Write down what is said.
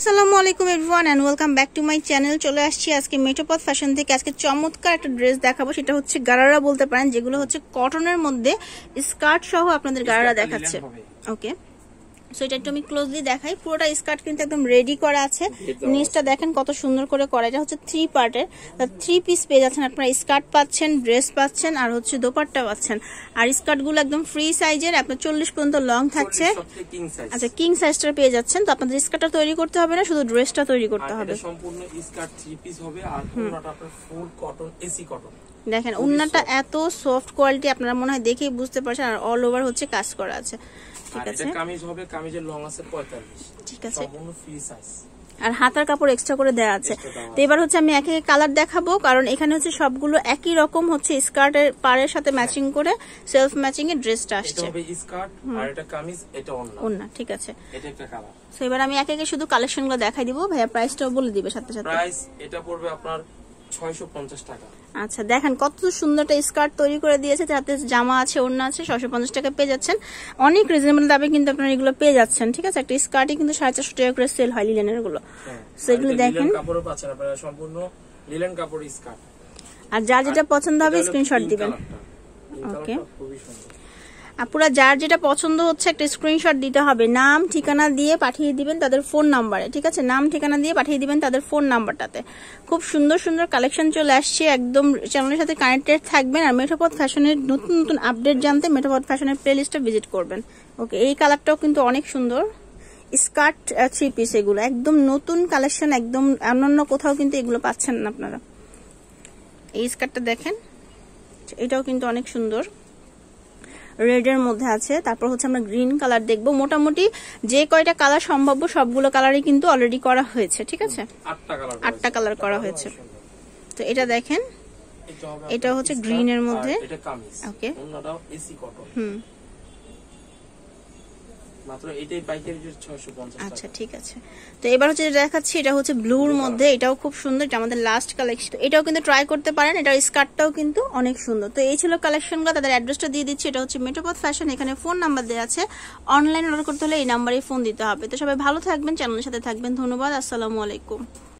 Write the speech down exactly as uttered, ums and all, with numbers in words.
আসসালামু আলাইকুম everyone and welcome back to my channel. চলে আসছি আজকে মেট্রোপথ ফ্যাশন থেকে। আজকে চমৎকার একটা ড্রেস দেখাবো, সেটা হচ্ছে গারারা বলতে পারেন, যেগুলো হচ্ছে কটনের মধ্যে স্কার্ট সহ আপনাদের গারারা দেখাচ্ছে। ওকে, সো এটা একটু আমি ক্লোজলি দেখাই। পুরোটা স্কার্ট কিন্তু একদম রেডি করা আছে, নিচটা দেখেন কত সুন্দর করে করা। এটা হচ্ছে থ্রি পার্টের, থ্রি পিস পেয়ে যাচ্ছেন আপনারা। স্কার্ট পাচ্ছেন, ড্রেস পাচ্ছেন, আর হচ্ছে দোপাট্টা পাচ্ছেন। আর স্কার্ট গুলো একদম ফ্রি সাইজের, আপনার চল্লিশ পর্যন্ত লং থাকছে। আচ্ছা, কিং সাইজটা পেয়ে যাচ্ছেন। তো আপনাদের স্কার্টটা তৈরি করতে হবে না, শুধু ড্রেসটা তৈরি করতে হবে। সম্পূর্ণ স্কার্ট থ্রি পিস হবে আর পুরোটা আপনার ফুল কটন, এসি কটন। দেখেন উন্নাটা এত সফট কোয়ালিটি, আপনারা মনে হয় দেখেই বুঝতে পারছেন। আর অল ওভার হচ্ছে কাজ করা আছে। ঠিক আছে, এটা কামিজ হবে, কামিজের লং আছে পঁয়তাল্লিশ। ঠিক আছে, সম্পূর্ণ ফ্রি সাইজ। আর হাতার কাপড় এক্সট্রা করে দেওয়া আছে। তো এবার হচ্ছে আমি এক এক কালার দেখাবো, কারণ এখানে হচ্ছে সবগুলো একই রকম হচ্ছে স্কার্টের পাড়ের সাথে ম্যাচিং করে সেলফ ম্যাচিং এর ড্রেসটা আসছে। এটা হবে স্কার্ট আর এটা কামিজ, এটা ওন্না। ওন্না, ঠিক আছে। এটা একটা কালার। সো এবার আমি এক একে শুধু কালেকশনগুলো দেখাই দিব। ভাইয়া প্রাইসটাও বলে দিবে সাথে সাথে। প্রাইস এটা পড়বে আপনার ছয়শো পঞ্চাশ টাকা। আচ্ছা, দেখেন কত সুন্দর একটা স্কার্ট তৈরি করে দিয়েছে, যাতে জামা আছে, ওড়না আছে। ছয়শো পঞ্চাশ টাকা পেয়ে যাচ্ছেন, অনেক রিজনেবল দামে কিন্তু আপনারা এগুলো পেয়ে যাচ্ছেন। ঠিক আছে, একটা স্কার্টই কিন্তু সাড়ে চারশো টাকা করে সেল হয় লিলেনের গুলো। সেগুলো দেখেন, কাপড়ও পাচ্ছেন আপনারা, সম্পূর্ণ লিলেন কাপড় স্কার্ট। আর যার যেটা পছন্দ হবে স্ক্রিনশট দিবেন। ওকে, আপুরা যার যেটা পছন্দ হচ্ছে একটা স্ক্রিনশট দিতে হবে, নাম ঠিকানা দিয়ে পাঠিয়ে দিবেন তাদের ফোন নাম্বারে। ঠিক আছে, নাম ঠিকানা দিয়ে পাঠিয়ে দিবেন তাদের ফোন নাম্বারটাতে। খুব সুন্দর সুন্দর কালেকশন চলে আসছে, একদম চ্যানেলের সাথে কানেক্টেড থাকবেন। আর মেট্রোপথ ফ্যাশনের নতুন নতুন আপডেট জানতে মেট্রোপথ ফ্যাশনের প্লেলিস্টটা ভিজিট করবেন। ওকে, এই কালারটাও কিন্তু অনেক সুন্দর স্কার্ট থ্রি পিস, এগুলো একদম নতুন কালেকশন, একদম অন্যান্য কোথাও কিন্তু এগুলো পাচ্ছেন না আপনারা। এই স্কার্টটা দেখেন, এটাও কিন্তু অনেক সুন্দর, রেড এর মধ্যে আছে। তারপর হচ্ছে আমরা গ্রিন কালার দেখবো। মোটামুটি যে কয়টা কালার সম্ভাব্য সবগুলো কালারই কিন্তু অলরেডি করা হয়েছে। ঠিক আছে, আটটা কালার করা হয়েছে। তো এটা দেখেন, এটা হচ্ছে গ্রিন এর মধ্যে। ওকে, হুম, আচ্ছা ঠিক আছে। তো এবার হচ্ছে দেখাচ্ছি, এটা হচ্ছে ব্লুর মধ্যে, এটাও খুব সুন্দর, এটা আমাদের লাস্ট কালেকশন। এটাও কিন্তু ট্রাই করতে পারেন, এটার স্কার্টটাও কিন্তু অনেক সুন্দর। তো এই ছিল কালেকশনগুলো, তাদের অ্যাড্রেসটা দিয়ে দিচ্ছি। এটা হচ্ছে মেট্রোপথ ফ্যাশন, এখানে ফোন নাম্বার দেওয়া আছে। অনলাইন অর্ডার করতে হলে এই নাম্বারে ফোন দিতে হবে। তো সবাই ভালো থাকবেন, চ্যানেলের সাথে থাকবেন। ধন্যবাদ, আসসালামু আলাইকুম।